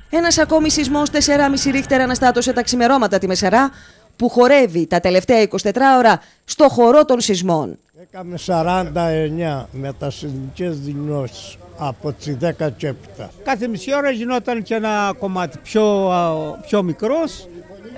Ένας ακόμη σεισμός 4,5 ρίχτερ αναστάτωσε τα ξημερώματα τη Μεσαρά, που χορεύει τα τελευταία 24 ώρα στο χορό των σεισμών. Έκαμε 49 με τα σεισμικές δηλώσεις από τις 10 και έπειτα. Κάθε μισή ώρα γινόταν και ένα κομμάτι πιο μικρός.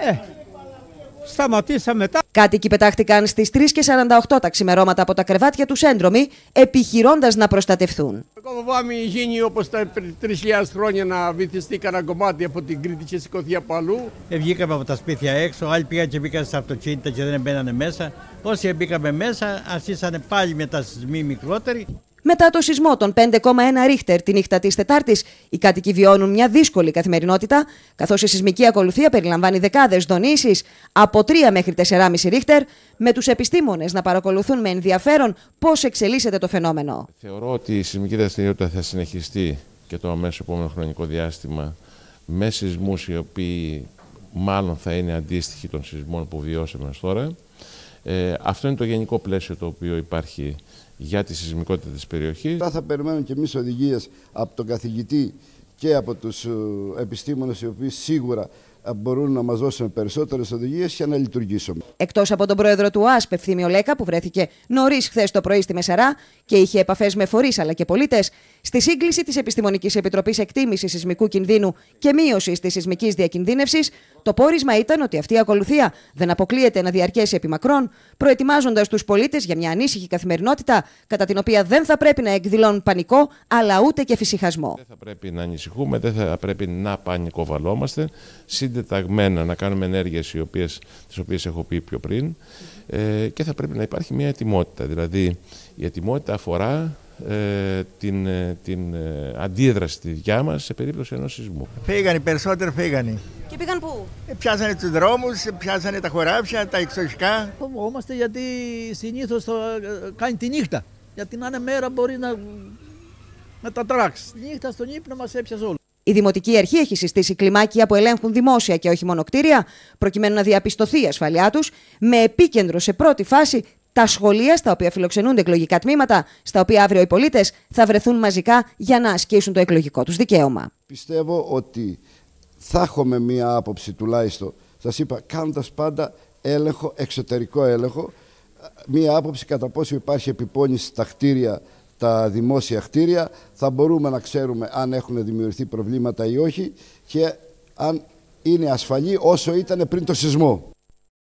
Σταματήσαμε μετά. Κάτοικοι πετάχτηκαν στις 3:48 τα ξημερώματα από τα κρεβάτια τους έντρομοι, επιχειρώντας να προστατευθούν. Εγώ φοβάμαι γίνει όπως τα 3.000 χρόνια να βυθιστεί κανένα κομμάτι από την Κρήτη και σηκωθεί από αλλού. Βγήκαμε από τα σπίτια έξω, άλλοι πήγαν και μπήκαν στα αυτοκίνητα και δεν μπαίνανε μέσα. Όσοι μπήκαμε μέσα, αρχίσανε πάλι με τα σεισμοί μικρότεροι. Μετά το σεισμό των 5,1 ρίχτερ τη νύχτα της Τετάρτης, οι κάτοικοι βιώνουν μια δύσκολη καθημερινότητα, καθώς η σεισμική ακολουθία περιλαμβάνει δεκάδες δονήσεις από 3 μέχρι 4,5 ρίχτερ, με τους επιστήμονες να παρακολουθούν με ενδιαφέρον πώς εξελίσσεται το φαινόμενο. Θεωρώ ότι η σεισμική δραστηριότητα θα συνεχιστεί και το αμέσως επόμενο χρονικό διάστημα με σεισμούς οι οποίοι μάλλον θα είναι αντίστοιχοι των σεισμών που βιώσαμε ως τώρα. Αυτό είναι το γενικό πλαίσιο το οποίο υπάρχει για τη σεισμικότητα της περιοχής. Θα περιμένουμε και εμείς οδηγίες από τον καθηγητή και από τους επιστήμονες, οι οποίοι σίγουρα μπορούν να μας δώσουν περισσότερες οδηγίες για να λειτουργήσουμε. Εκτός από τον πρόεδρο του ΟΑΣΠ, Ευθύμιο Λέκα, που βρέθηκε νωρίς χθες το πρωί στη Μεσαρά και είχε επαφές με φορείς αλλά και πολίτες, στη σύγκληση της Επιστημονικής Επιτροπής Εκτίμησης Σεισμικού Κινδύνου και Μείωσης της Σεισμικής Διακινδύνευσης, το πόρισμα ήταν ότι αυτή η ακολουθία δεν αποκλείεται να διαρκέσει επιμακρών, προετοιμάζοντας τους πολίτες για μια ανήσυχη καθημερινότητα, κατά την οποία δεν θα πρέπει να εκδηλώνουν πανικό, αλλά ούτε και φυσιχασμό. Δεν θα πρέπει να ανησυχούμε, δεν θα πρέπει να πανικοβαλόμαστε, συντεταγμένα να κάνουμε ενέργειες τις οποίες έχω πει πιο πριν, και θα πρέπει να υπάρχει μια ετοιμότητα. Δηλαδή, η ετοιμότητα αφορά την αντίδραση τη δικιά μας σε περίπτωση ενός σεισμού. Φύγανε, οι περισσότεροι φύγανε. Και πήγαν πού? Πιάσανε τους δρόμους, πιάσανε τα χωράφια, τα εξοχικά. Φοβόμαστε γιατί συνήθως το κάνει τη νύχτα. Γιατί να είναι μέρα μπορεί να μετατράξει. Τη νύχτα στον ύπνο μας έπιασε όλο. Η Δημοτική Αρχή έχει συστήσει κλιμάκια που ελέγχουν δημόσια και όχι μόνο κτίρια, προκειμένου να διαπιστωθεί η ασφαλειά τους, με επίκεντρο σε πρώτη φάση τα σχολεία στα οποία φιλοξενούνται εκλογικά τμήματα, στα οποία αύριο οι πολίτες θα βρεθούν μαζικά για να ασκήσουν το εκλογικό τους δικαίωμα. Πιστεύω ότι θα έχουμε μία άποψη τουλάχιστον, σας είπα, κάνοντας πάντα έλεγχο, εξωτερικό έλεγχο, μία άποψη κατά πόσο υπάρχει επιπόνηση στα κτίρια, τα δημόσια κτίρια, θα μπορούμε να ξέρουμε αν έχουν δημιουργηθεί προβλήματα ή όχι και αν είναι ασφαλή όσο ήταν πριν το σεισμό.